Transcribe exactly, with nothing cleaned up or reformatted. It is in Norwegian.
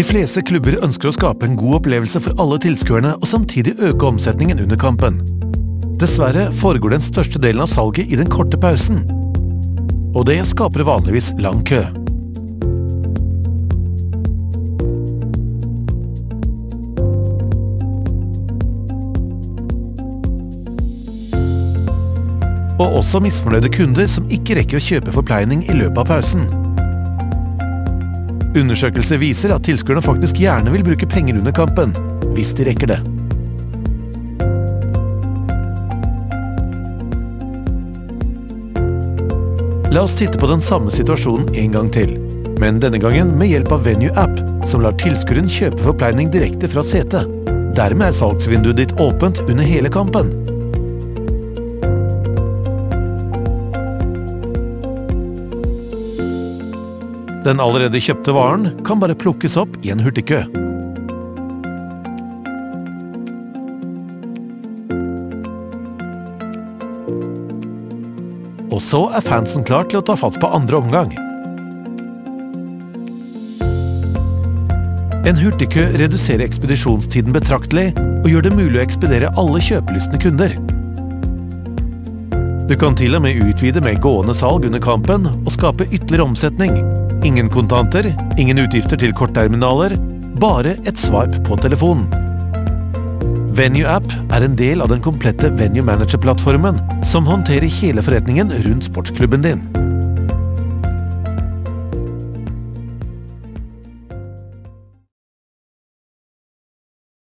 De fleste klubber ønsker å skape en god opplevelse for alle tilskuerne og samtidig øke omsetningen under kampen. Dessverre foregår den største delen av salget i den korte pausen, og det skaper vanligvis lang kø. Og også misfornøyde kunder som ikke rekker å kjøpe forpleining i løpet av pausen. Undersøkelser viser at tilskuerne faktisk gjerne vil bruke penger under kampen, hvis de rekker det. La oss titte på den samme situasjonen en gang til, men denne gangen med hjelp av Venue App, som lar tilskueren kjøpe forpleining direkte fra setet. Dermed er salgsvinduet ditt åpent under hele kampen. Den allerede kjøpte varen kan bare plukkes opp i en hurtigkø. Og så er fansen klar til å ta fatt på andre omgang. En hurtigkø reduserer ekspedisjonstiden betraktelig og gjør det mulig å ekspedere alle kjøpelystne kunder. Du kan til og med utvide med gående salg under kampen og skape ytterligere omsetning. Ingen kontanter, ingen utgifter til kortterminaler, bare et swipe på telefonen. Venue App er en del av den komplette Venue Manager-plattformen, som håndterer hele forretningen rundt sportsklubben din.